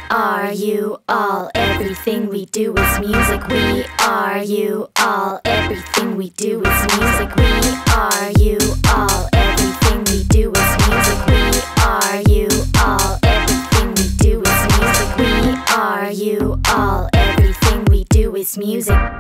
are you all. Everything we do is music. We are you all. Everything we do is music. We are you all. Everything we do is music. We are you all. Everything we do is music. We are you all. Everything we do is music.